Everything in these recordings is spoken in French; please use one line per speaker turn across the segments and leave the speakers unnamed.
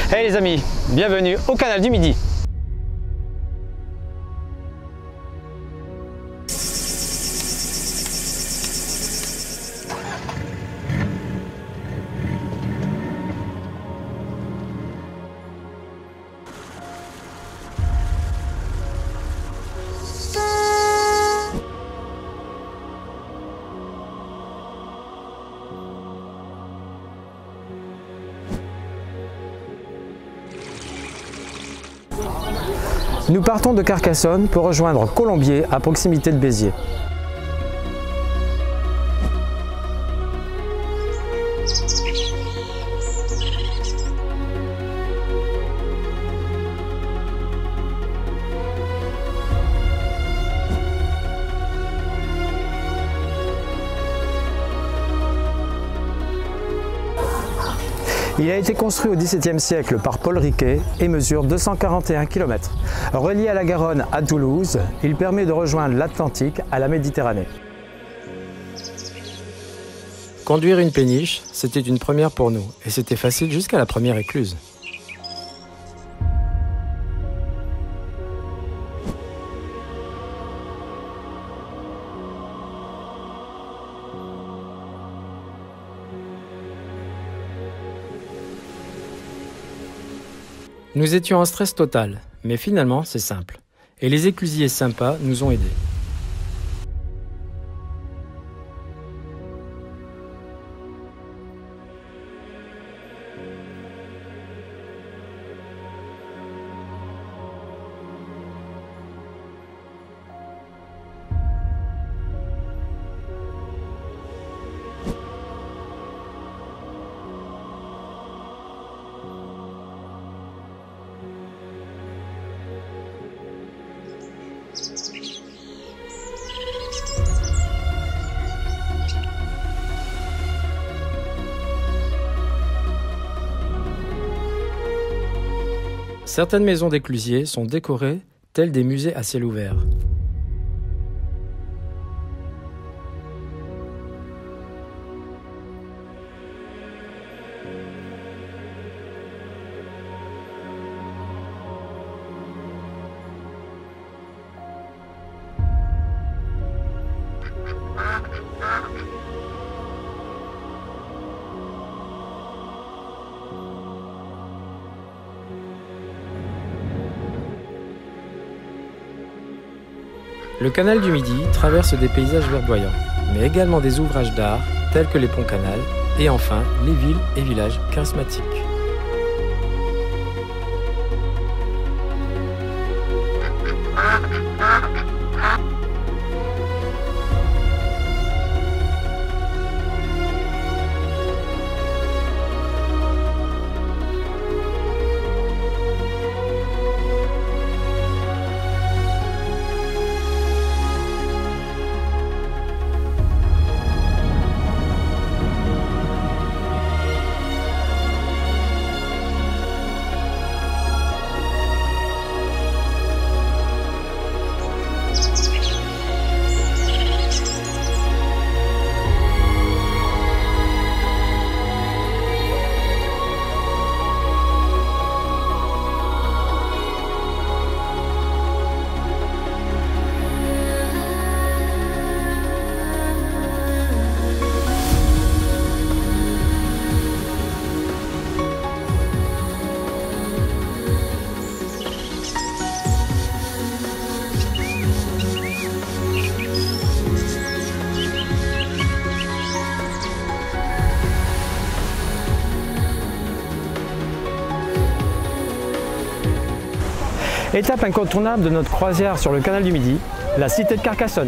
Hey les amis, bienvenue au canal du Midi. Nous partons de Carcassonne pour rejoindre Colombier à proximité de Béziers. Il a été construit au XVIIe siècle par Paul Riquet et mesure 241 km. Relié à la Garonne à Toulouse, il permet de rejoindre l'Atlantique à la Méditerranée.
Conduire une péniche, c'était une première pour nous, et c'était facile jusqu'à la première écluse. Nous étions en stress total, mais finalement c'est simple. Et les éclusiers sympas nous ont aidés. Certaines maisons d'éclusiers sont décorées telles des musées à ciel ouvert. Le canal du Midi traverse des paysages verdoyants, mais également des ouvrages d'art tels que les ponts canals et enfin les villes et villages charismatiques.
Étape incontournable de notre croisière sur le canal du Midi, la cité de Carcassonne.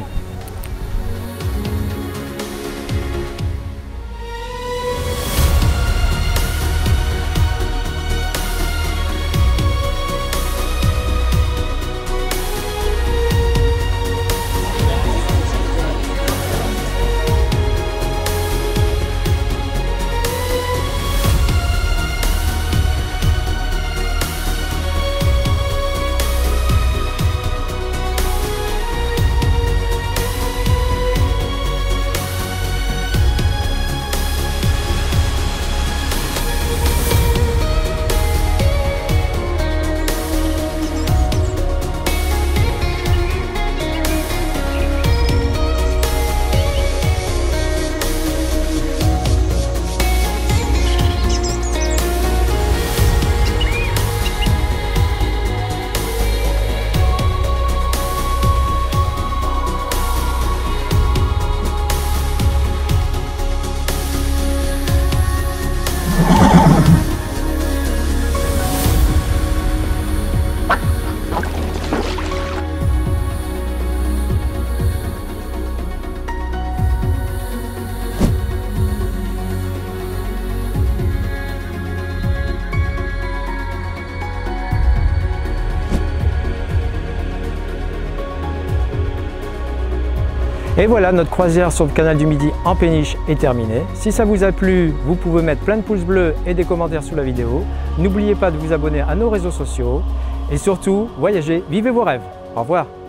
Et voilà, notre croisière sur le canal du Midi en péniche est terminée. Si ça vous a plu, vous pouvez mettre plein de pouces bleus et des commentaires sous la vidéo. N'oubliez pas de vous abonner à nos réseaux sociaux. Et surtout, voyagez, vivez vos rêves. Au revoir.